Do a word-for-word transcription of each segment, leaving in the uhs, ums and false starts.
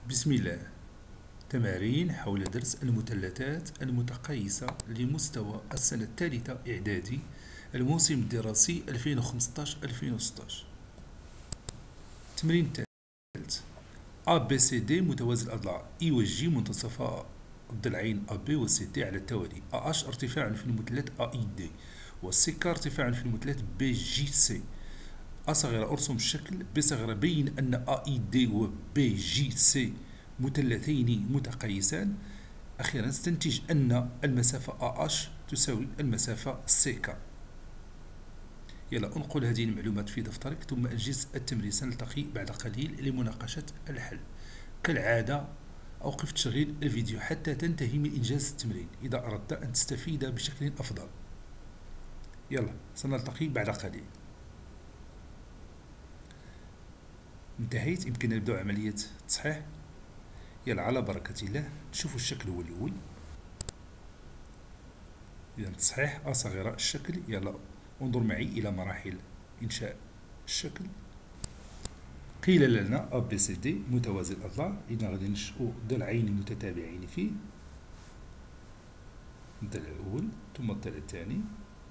بسم الله. تمارين حول درس المثلثات المتقايسة لمستوى السنة الثالثة إعدادي، الموسم الدراسي ألفين وخمسطاش ألفين وستطاش. تمرين الثالث: A B C D متوازي الأضلاع، E و G منتصفا الضلعين A B و C D على التوالي، A H ارتفاعا في المثلث A I D، و C K ارتفاعا في المثلث B G C. A صغيرة ارسم الشكل، B صغيرة بين أن A I D و B G C مثلثين متقايسان. أخيرا استنتج أن المسافة A H تساوي المسافة C K. يلا انقل هذه المعلومات في دفترك ثم أنجز التمرين. سنلتقي بعد قليل لمناقشة الحل. كالعادة أوقف تشغيل الفيديو حتى تنتهي من إنجاز التمرين إذا أردت أن تستفيد بشكل أفضل. يلا سنلتقي بعد قليل. انتهيت، يمكن نبدأ عملية تصحيح. يلا على بركة الله نشوفوا الشكل هو الأول. إذا تصحيح أ صغيرة الشكل. يلا انظر معي إلى مراحل إنشاء الشكل. قيل لنا A B C D متوازي الأضلاع، إذا غادي ننشئوا ضلعين متتابعين فيه. الضلع الأول ثم الضلع الثاني.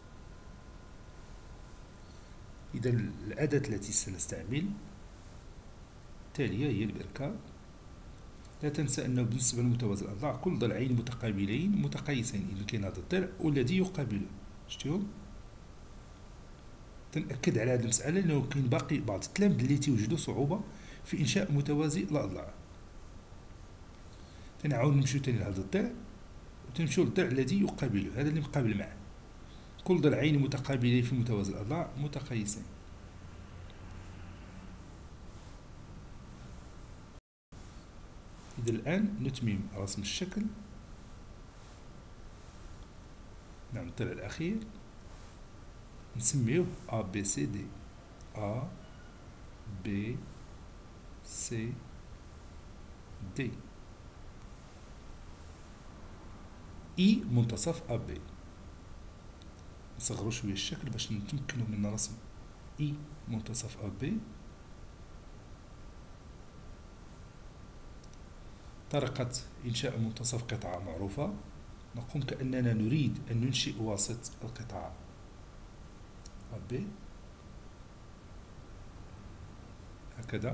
إذا الأداة التي سنستعمل التالية هي البركة. لا تنسى أنه بالنسبة لمتوازي الأضلاع كل ضلعين متقابلين متقايسين، إذا كاين هذا الضلع والذي يقابله. شفتيهم؟ تنأكد على هذه المسألة لأنه كاين باقي بعض التلاميذ اللي تيوجدوا صعوبة في إنشاء متوازي الأضلاع. تنعاود نمشيو تاني لهذا الضلع وتمشيو للضلع الذي يقابله، هذا اللي مقابل معه. كل ضلعين متقابلين في متوازي الأضلاع متقايسين. إذا الآن نتمم رسم الشكل. نعم الضلع الأخير نسميوه A B C D. A B C D. إي منتصف A B. نصغروا شوية الشكل باش نتمكنوا من رسم إي منتصف A B. طريقة إنشاء منتصف قطعة معروفة. نقوم كأننا نريد أن ننشئ واسط القطعة A B هكذا.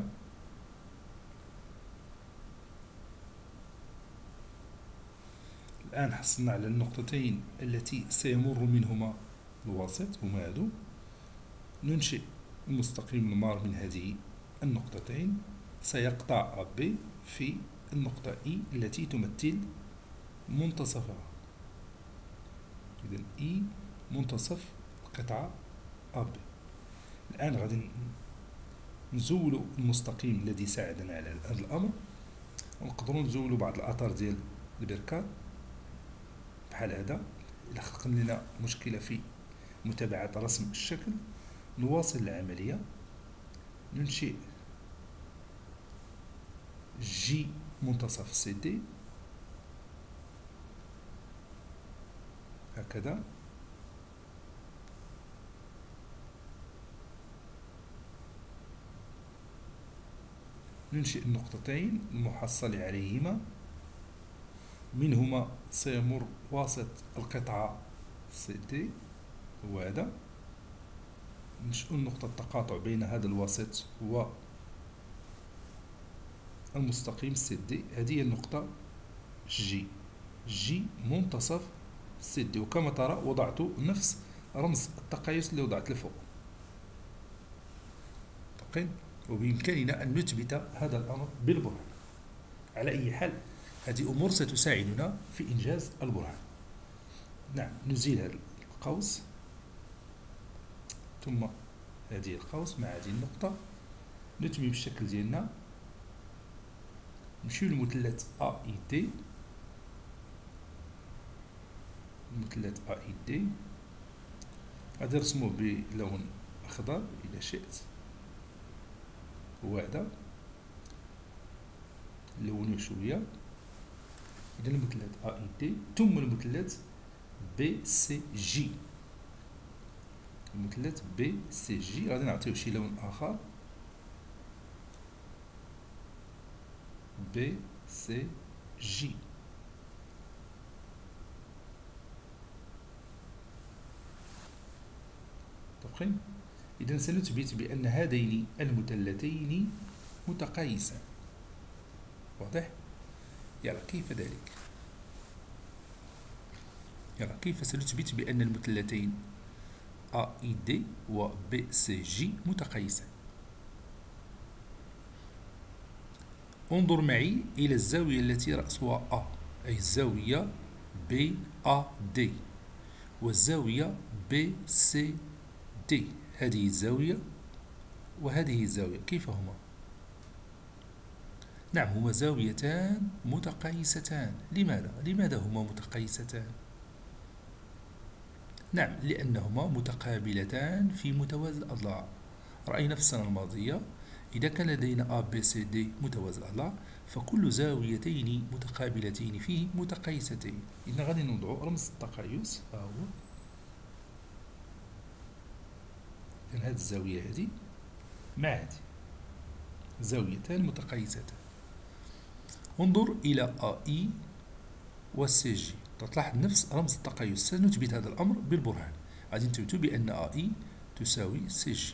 الآن حصلنا على النقطتين التي سيمر منهما الواسط، هما هادو. ننشئ المستقيم المار من هذه النقطتين، سيقطع A B في النقطة E التي تمثل منتصفها. إذن E منتصف القطعة A B. الآن غادي نزولوا المستقيم الذي ساعدنا على هذا الأمر، ونقدروا نزولوا بعض الآثار ديال البركة بحال هذا. إلا خلق لنا مشكلة في متابعة رسم الشكل نواصل العملية. ننشئ جي منتصف سي دي هكذا. ننشئ النقطتين المحصل عليهما، منهما سيمر واسط القطعة سي دي هو هذا. ننشئ نقطة التقاطع بين هذا الوسط والمستقيم سي دي، هذه هي النقطة جي. جي منتصف سي دي، وكما ترى وضعت نفس رمز التقايس اللي وضعت لفوق. وبإمكاننا أن نثبت هذا الأمر بالبرهان. على أي حال هذه أمور ستساعدنا في إنجاز البرهان. نعم نزيل هذا القوس ثم هذه القوس مع هذه النقطة. نتمم الشكل ديالنا. نمشيو للمثلث A I D. المثلث A I D غادي نرسموه بلون أخضر إذا شئت، هو هذا. نلونوه شوية. إذا المثلث A I D ثم المثلث B C G. المثلث B C G غادي نعطيوه شي لون آخر. B بي سي جي. متفقين؟ إذا سنثبت بأن هذين المثلثين متقايسان. واضح؟ يلا كيف ذلك؟ يلا كيف سنثبت بأن المثلثين A I D و B C G متقايسان؟ انظر معي إلى الزاوية التي رأسها A، أي الزاوية B A D، والزاوية B C D. هذه الزاوية وهذه الزاوية كيف هما؟ نعم، هما زاويتان متقايستان. لماذا؟ لماذا هما متقايستان؟ نعم، لأنهما متقابلتان في متوازي الأضلاع. رأينا في السنة الماضية إذا كان لدينا A B C D متوازي الأضلاع فكل زاويتين متقابلتين فيه متقايستين. إذا غادي نوضع رمز التقايس، ها هو. إذن هذه الزاوية هذه مع هذه زاويتان متقايستان. انظر إلى A I و C G، تلاحظ نفس رمز التقايس. سنثبت هذا الأمر بالبرهان. غادي نثبت بأن A I تساوي C G.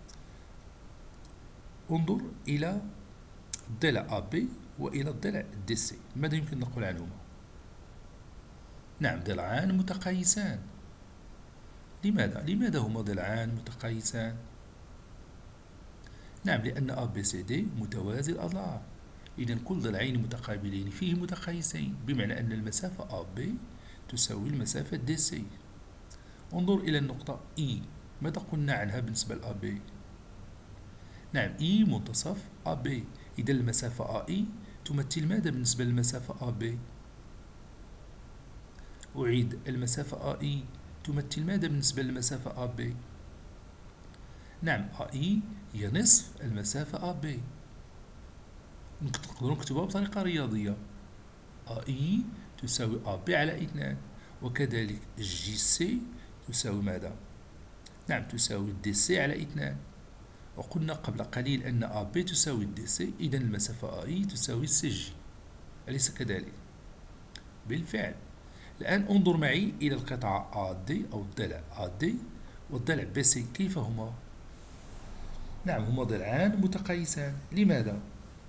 انظر إلى الضلع A B وإلى الضلع D C، ماذا يمكن نقول عنهما؟ نعم، ضلعان متقايسان. لماذا؟ لماذا هما ضلعان متقايسان؟ نعم، لأن A B C D متوازي الأضلاع. إذا كل ضلعين متقابلين فيه متقايسين، بمعنى أن المسافة A B تساوي المسافة D C. انظر إلى النقطة E، ماذا قلنا عنها بالنسبة ل A B؟ نعم، E منتصف A B. إذا المسافة A E تمثل ماذا بالنسبة للمسافة A B؟ أعيد، المسافة A E تمثل ماذا بالنسبة للمسافة A B؟ نعم، A E هي نصف المسافة A B. نقدر نكتبها بطريقة رياضية. A E تساوي A B على اثنان، وكذلك G C تساوي ماذا؟ نعم، تساوي D C على اثنان. وقلنا قبل قليل أن A B تساوي D C، إذا المسافة A E تساوي C G، أليس كذلك؟ بالفعل. الآن انظر معي إلى القطعة A D أو الضلع A D والضلع B C، كيف هما؟ نعم، هما ضلعان متقايسان. لماذا؟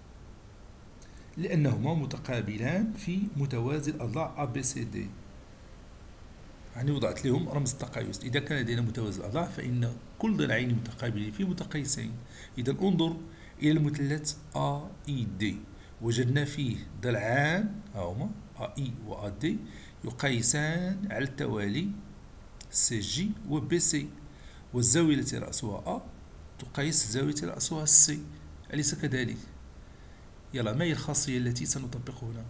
لأنهما متقابلان في متوازي الأضلاع A B C D. يعني وضعت لهم رمز التقايس. إذا كان لدينا متوازي الأضلاع فإن كل ضلعين متقابلين فيه متقايسين. إذا انظر إلى المثلث A I D، وجدنا فيه ضلعان هما A I و A D يقايسان على التوالي C G و B C، والزاوية التي رأسها A تقايس الزاوية التي رأسها C، أليس كذلك؟ يلا، ما هي الخاصية التي سنطبق هنا؟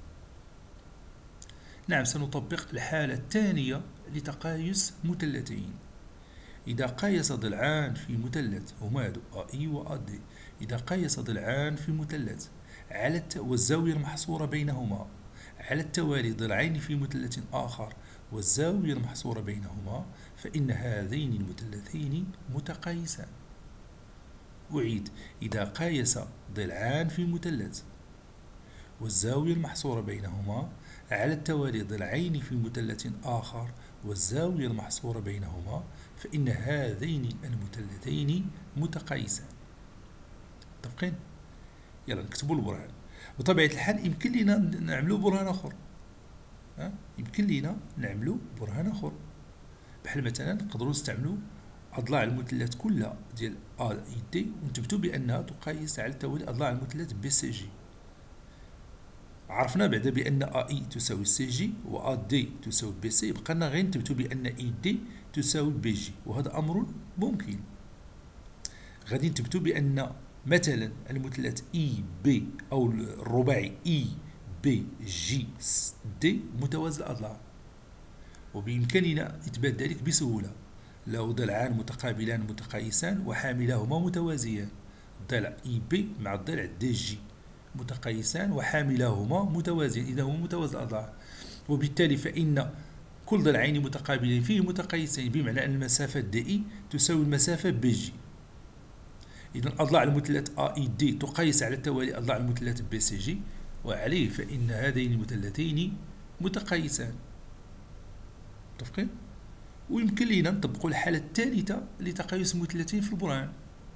نعم، سنطبق الحالة الثانية لتقايس مثلثين. إذا قايس ضلعان في مثلث هما A I و A D، إذا قايس ضلعان في مثلث على الت... والزاوية المحصورة بينهما على التوالي ضلعين في مثلث آخر والزاوية المحصورة بينهما، فإن هذين المثلثين متقايسان. أعيد، إذا قايس ضلعان في مثلث والزاوية المحصورة بينهما على التوالي ضلعين في مثلث آخر والزاوية المحصورة بينهما، فإن هذين المثلثين متقايسان. متفقين؟ يلا نكتبوا البرهان. بطبيعة الحال يمكن لنا نعملوا برهان آخر. ها؟ يمكن لنا نعملوا برهان آخر، بحال مثلا نقدروا نستعملوا أضلاع المثلث كلها ديال A I D ونثبتوا بأنها تقايس على التوالي أضلاع المثلث B C G. عرفنا بعدا بأن A I تساوي C G و A D تساوي B C، بقى لنا غير نثبتوا بأن E D تساوي B G، وهذا أمر ممكن. غادي نثبتوا بأن مثلا المثلث E B أو الرباعي E B G D متوازي الأضلاع، وبإمكاننا إثبات ذلك بسهولة. لو ضلعان متقابلان متقايسان وحاملاهما متوازيان، الضلع E B مع الضلع D G متقايسان وحاملاهما متوازيان، إذا هما متوازي الأضلاع، وبالتالي فإن كل ضلعين متقابلين فيه متقايسين، بمعنى أن المسافة D E تساوي المسافة B G. إذا أضلاع المثلث أ إي دي تقيس على التوالي أضلاع المثلث بي سي جي، وعليه فإن هذين المثلثين متقيسان. متفقين؟ ويمكن لنا نطبقوا الحالة الثالثة لتقيس مثلثين في البرهان.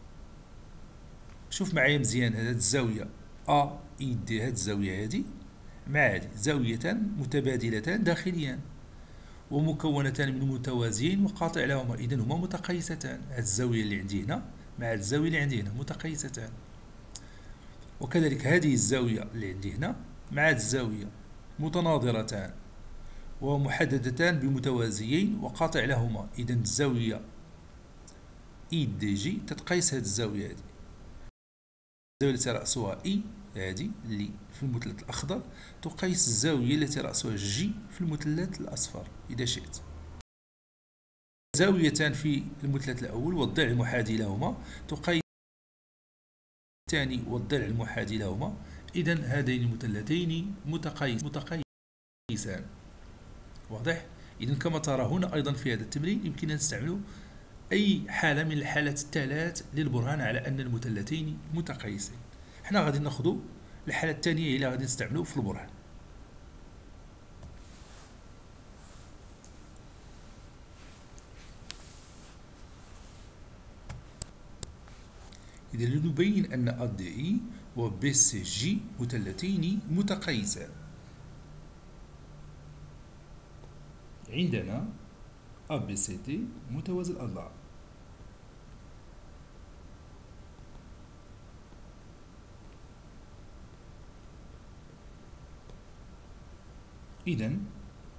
شوف معايا مزيان، هذه الزاوية أ إي دي، هذه الزاوية هذه مع هذه زاويتان متبادلتان داخليان ومكونتان من متوازيين وقاطع لهما، إذا هما متقيستان. هذه الزاوية اللي عندي هنا مع هذه الزاوية اللي عندي هنا متقيستان، وكذلك هذه الزاوية اللي عندي هنا مع هذه الزاوية متناظرتان ومحددتان بمتوازيين وقاطع لهما، إذا الزاوية إي دي جي تتقيس هذه الزاوية هذه. الزاوية التي رأسها إي هذه اللي في المثلث الأخضر تقيس الزاوية التي رأسها جي في المثلث الأصفر إذا شئت. زاويتان في المثلث الأول والضلع المحاذي لهما تقيس الثاني والضلع المحاذي لهما، إذا هذين المثلثين متقيس متقيسان. واضح؟ إذا كما ترى هنا أيضا في هذا التمرين يمكننا نستعمل أي حالة من الحالات الثلاث للبرهان على أن المثلثين متقيسين. احنا غادي ناخذ الحالة الثانية اللي غادي نستعملوه في البرهان. إذا لنبين أن أ دي إي و بي سي جي مثلثين متقيسان، عندنا أ بي سي دي متوازي الأضلاع، إذن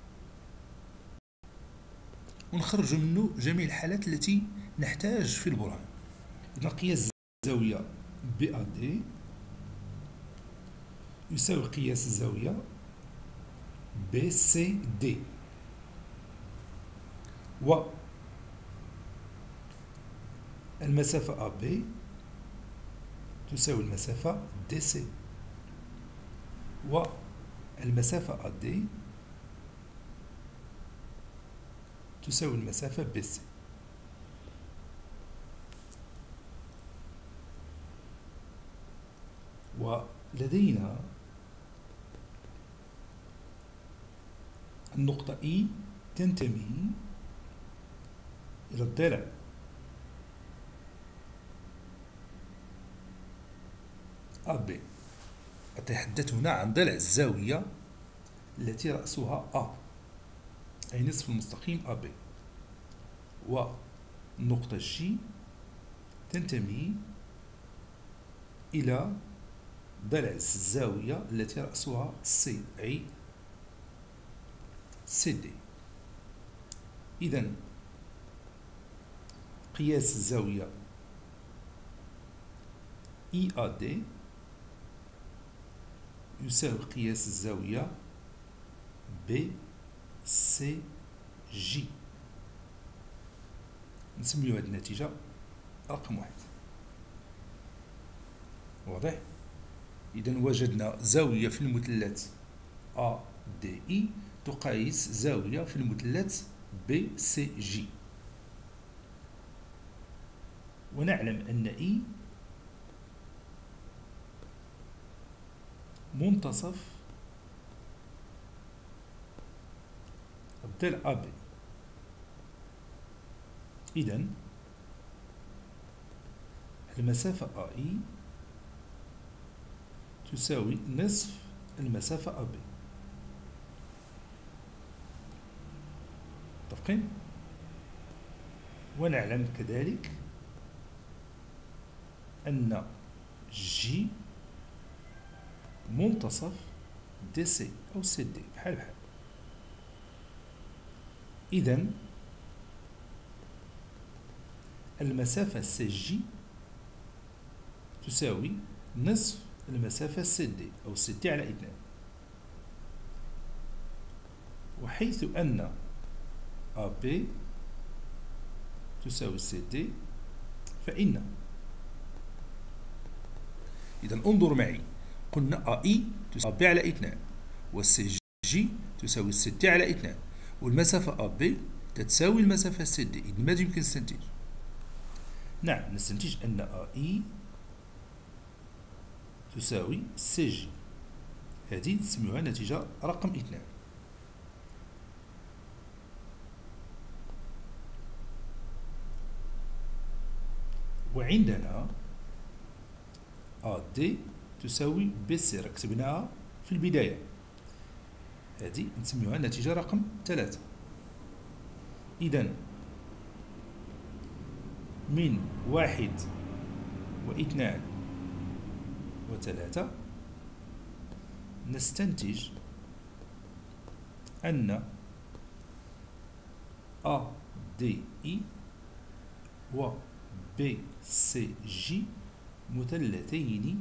ونخرج منه جميع الحالات التي نحتاج في البرهان. إذا قياس الزاوية بي أ دي يساوي قياس الزاوية بي سي دي، و المسافة أ بي تساوي المسافة دي سي، والمسافة أ دي تساوي المسافة بي سي. ولدينا النقطة إي تنتمي إلى الضلع أ بي. أتحدث هنا عن ضلع الزاوية التي رأسها أ، أي نصف المستقيم أ بي. والنقطة جي تنتمي إلى ضلع الزاوية التي رأسها سي، أي سي دي. إذن قياس الزاوية إي أ دي يساوي قياس الزاوية بي سي جي. نسميو هذه النتيجة رقم واحد. واضح؟ إذا وجدنا زاوية في المثلث أ دي إي تقايس زاوية في المثلث بي سي جي، ونعلم أن إي منتصف الضلع أ بي. إذن المسافة أ إي تساوي نصف المسافة أ بي. متفقين؟ ونعلم كذلك أن جي منتصف دي سي أو سي دي بحال بحال. إذن المسافة سي جي تساوي نصف المسافة سي دي أو سي دي على اثنان، وحيث أن أ بي تساوي سي دي فإن إذا انظر معي، قلنا أ إي تساوي أ بي على اثنان، والسي جي تساوي سي دي على اثنان، والمسافة أ بي تتساوي المسافة سي دي. إذا ماذا يمكن استنتاج؟ نعم، نستنتج أن أ إي تساوي سي جي. هذه نسميها النتيجة رقم اثنان. وعندنا أ دي تساوي بي سي، كتبناها في البداية. هذه نسميها النتيجة رقم ثلاثة. إذن من واحد واثنان وثلاثة نستنتج أن أ دي إي و بي سي جي مثلثين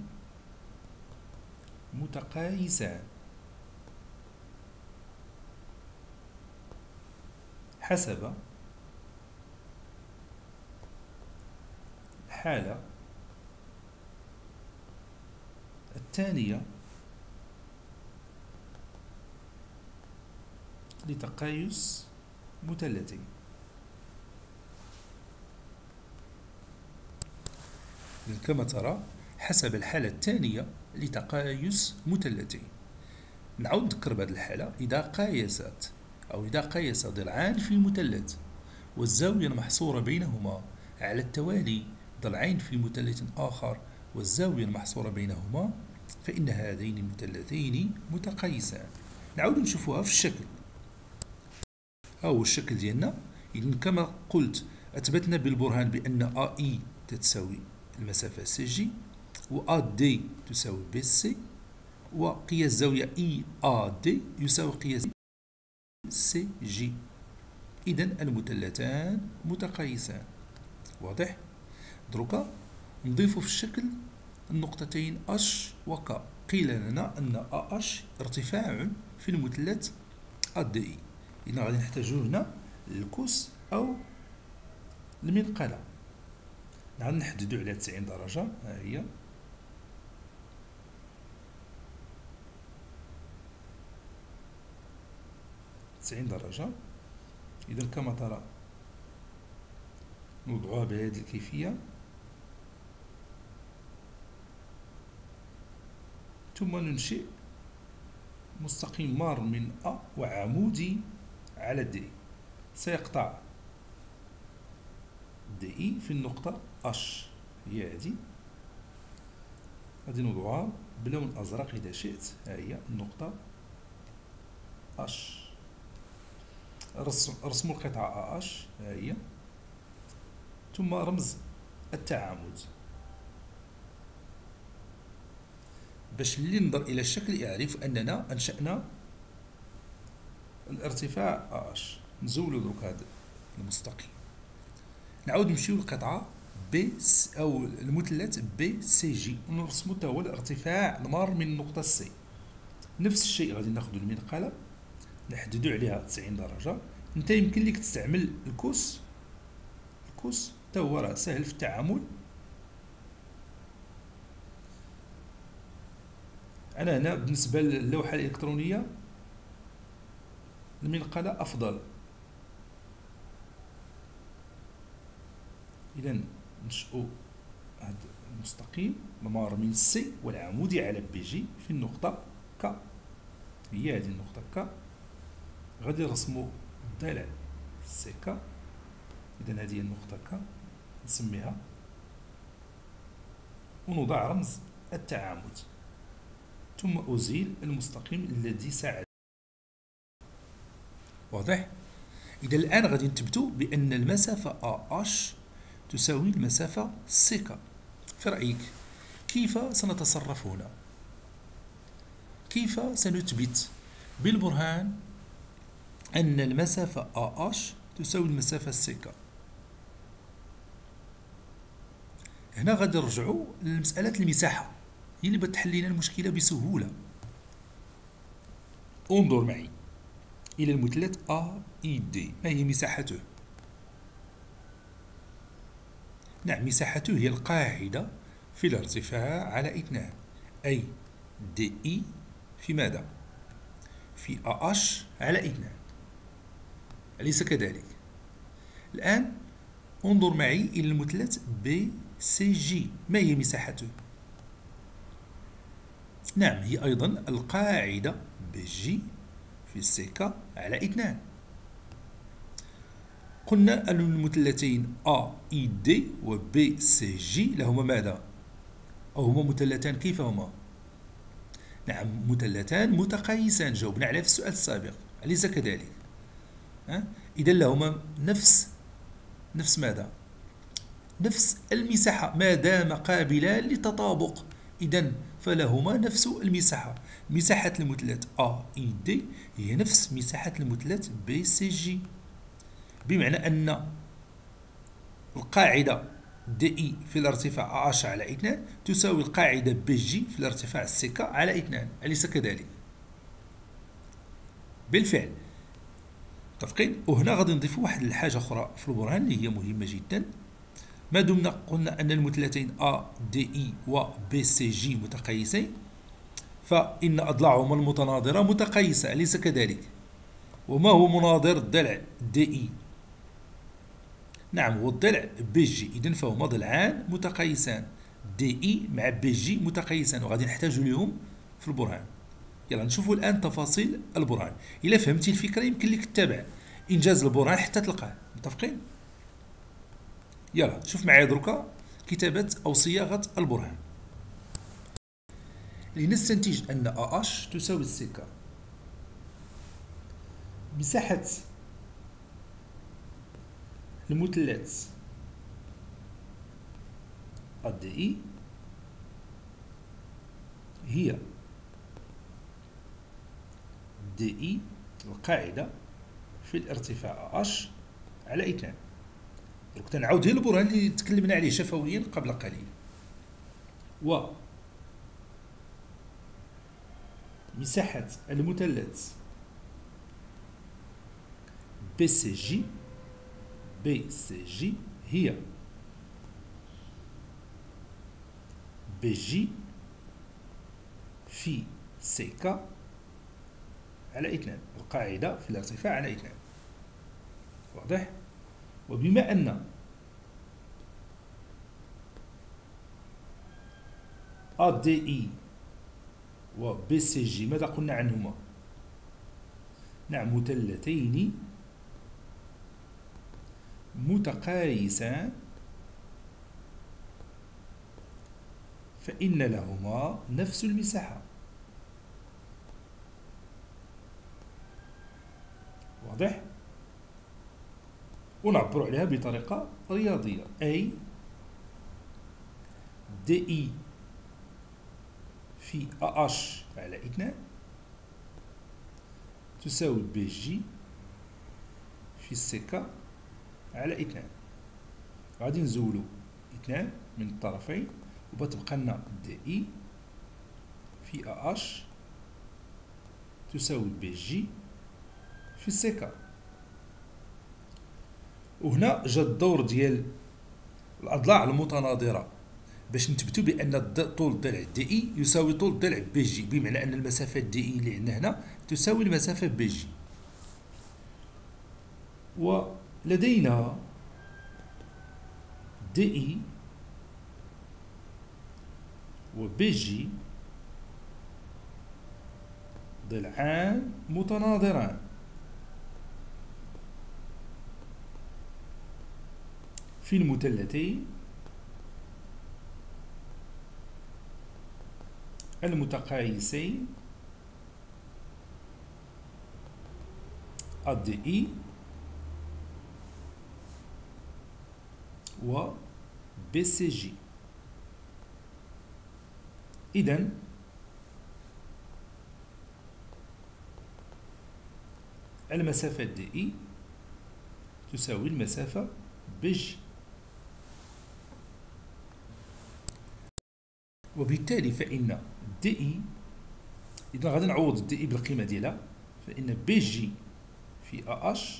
متقايسان حسب الحالة الثانية لتقايس مثلثين. كما ترى حسب الحالة الثانية لتقايس مثلثين. نعود نذكر بهذه الحالة: إذا قايست أو إذا قايس ضلعان في مثلث والزاوية المحصورة بينهما على التوالي ضلعين في مثلث آخر والزاوية المحصورة بينهما، فإن هذين المثلثين متقايسان. نعود نشوفها في الشكل. أو الشكل ديالنا. إذن كما قلت أثبتنا بالبرهان بأن أ إي تتساوي المسافة سي جي، و أ دي تساوي بي سي، وقياس زاوية إي أ دي يساوي قياس سي جي. إذن المثلثان متقايسان. واضح؟ دروكا نضيف في الشكل النقطتين اش و ك. قيل لنا أن أ اش ارتفاع في المثلث أ دي إي. إذن غادي نحتاجو هنا الكوس أو المنقلة. نعاود نحددو على تسعين درجة. ها هي تسعين درجة. إذا كما ترى نوضعها بهذه الكيفية، ثم ننشئ مستقيم مار من أ وعمودي على دي. سيقطع دي إي في النقطة اش، هي هذه. غادي نوضعها بلون أزرق إذا شئت. ها هي النقطة اش. رسم رسم القطعة اش. ها هي. ثم رمز التعامد باش اللي ينظر إلى الشكل يعرف أننا أنشأنا الارتفاع اش. نزولو دروك هذا المستقيم. نعاود نمشيو للقطعة بي أو المثلث بي سي جي ونرسمو تا هو الارتفاع المار من النقطة سي. نفس الشيء غادي ناخدو المنقلة نحددو عليها تسعين درجة. انت يمكن لك تستعمل الكوس. الكوس تا هو راه سهل في التعامل. أنا هنا بالنسبة للوحة الإلكترونية المنقلة أفضل. إذا نشأو هذا المستقيم ممار من سي والعمودي على بي جي في النقطة ك. هي هذه النقطة ك. غادي نرسمو الضلع سي ك. إذا هذه النقطة ك نسميها ونوضع رمز التعامد، ثم أزيل المستقيم الذي ساعد. واضح؟ إذا الآن غادي نثبتوا بأن المسافة أ اش تساوي المسافة سي ك. في رأيك كيف سنتصرف هنا؟ كيف سنثبت بالبرهان أن المسافة أ اش تساوي المسافة سي ك؟ هنا غادي نرجعوا لمسألة المساحة، هي اللي بتحل لنا المشكلة بسهولة. انظر معي إلى المثلث أ إي دي. ما هي مساحته؟ نعم، مساحته هي القاعدة في الارتفاع على اثنان، أي دي إي في ماذا؟ في أ اش على اثنان. أليس كذلك؟ الآن انظر معي إلى المثلث بي سي جي. ما هي مساحته؟ نعم، هي أيضا القاعدة بي جي في سيكا على اثنان. قلنا أن المثلثين أ إي دي و بي سي جي لهما ماذا؟ أو هما مثلثان كيف هما؟ نعم، مثلثان متقايسان، جاوبنا عليه في السؤال السابق، أليس كذلك؟ أه؟ إذا لهما نفس نفس ماذا؟ نفس المساحة ما دام قابلان للتطابق، إذا فلهما نفس المساحة. مساحة المثلث أ إي دي هي نفس مساحة المثلث بي سي جي، بمعنى أن القاعدة دي إي في الارتفاع أش على اثنان تساوي القاعدة بي جي في الارتفاع سيكا على اثنان، أليس كذلك؟ بالفعل متفقين. وهنا غادي نضيف واحد الحاجة أخرى في البرهان اللي هي مهمة جدا. ما دمنا قلنا أن المثلثين أ دي إي و بي سي جي متقايسين، فإن أضلاعهما المتناظرة متقايسة، أليس كذلك؟ وما هو مناظر الضلع دي إي؟ نعم، هو الضلع بي جي. إذن فهما ضلعان متقايسان، دي إي مع بي جي متقايسان، وغادي نحتاج لهم في البرهان. يلا نشوفوا الآن تفاصيل البرهان. إلا فهمتي الفكرة يمكن لك تتابع إنجاز البرهان حتى تلقاه. متفقين؟ يلا شوف معايا دركا كتابة أو صياغة البرهان. لنستنتج أن أ أش تساوي السيكا. مساحة المثلث الدي إي هي دي إي القاعدة في الارتفاع أش على اثنان. درك تنعاود هي البرهان اللي تكلمنا عليه شفويا قبل قليل. و مساحة المثلث بي سي جي بي سي جي هي بي جي في سيكا على اثنان، القاعدة في الارتفاع على اثنان. واضح؟ وبما أن أ دي إي و بي سي جي ماذا قلنا عنهما؟ نعم، مثلثين متقايسان، فإن لهما نفس المساحة. واضح؟ ونعبر عليها بطريقة رياضية. أي دي إي في أ أش على اثنان تساوي بي جي في سيكا على اثنان. غادي نزولو اثنان من الطرفين وبتبقى لنا دي إي في أ أش تساوي بي جي في سيكا. وهنا جا الدور ديال الأضلاع المتناظرة باش نثبتوا بأن طول الضلع دي إي يساوي طول الضلع بي جي، بمعنى أن المسافة دي إي اللي عندنا هنا تساوي المسافة بي جي. ولدينا دي إي و بي جي ضلعان متناظران، في المثلثين المتقايسين الدي إي و بي سي جي. إذن المسافة دي إي تساوي المسافة بي جي، وبالتالي فإن دي إي، إذا غادي نعوض دي إي بالقيمة ديالها، فإن بي جي في أ أش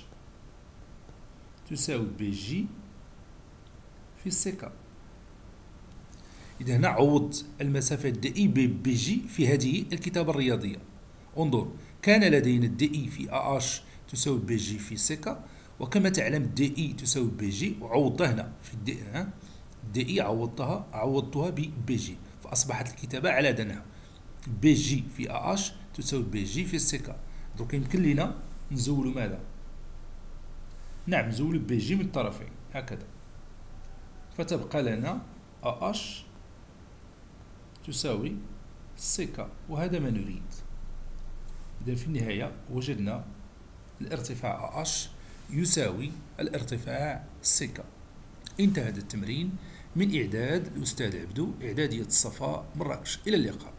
تساوي بي جي في سيكا. إذا هنا عوض المسافة دي إي بي جي في هذه الكتابة الرياضية. انظر، كان لدينا دي إي في أ أش تساوي بي جي في سيكا، وكما تعلم دي اي تساوي بي جي، وعوضتها هنا في الدي ها دي اي عوضتها عوضتها ببي جي، فاصبحت الكتابه على هذا النحو: بي جي في ا اش تساوي بي جي في سيكا. دونك يمكن لنا نزولوا ماذا؟ نعم نزولوا بي جي من الطرفين هكذا، فتبقى لنا ا اش تساوي سيكا، وهذا ما نريد. إذا في النهاية وجدنا الارتفاع اش يساوي الارتفاع سيكا. انتهى هذا التمرين من إعداد الأستاذ عبدو، إعدادية الصفاء مراكش. إلى اللقاء.